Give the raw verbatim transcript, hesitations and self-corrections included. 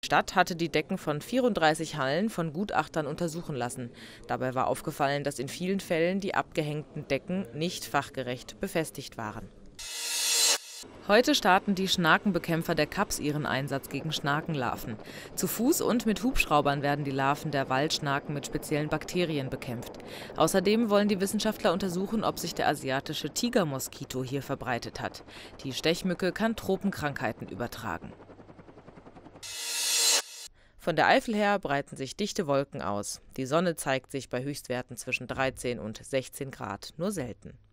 Die Stadt hatte die Decken von vierunddreißig Hallen von Gutachtern untersuchen lassen. Dabei war aufgefallen, dass in vielen Fällen die abgehängten Decken nicht fachgerecht befestigt waren. Heute starten die Schnakenbekämpfer der Kaps ihren Einsatz gegen Schnakenlarven. Zu Fuß und mit Hubschraubern werden die Larven der Waldschnaken mit speziellen Bakterien bekämpft. Außerdem wollen die Wissenschaftler untersuchen, ob sich der asiatische Tigermoskito hier verbreitet hat. Die Stechmücke kann Tropenkrankheiten übertragen. Von der Eifel her breiten sich dichte Wolken aus. Die Sonne zeigt sich bei Höchstwerten zwischen dreizehn und sechzehn Grad nur selten.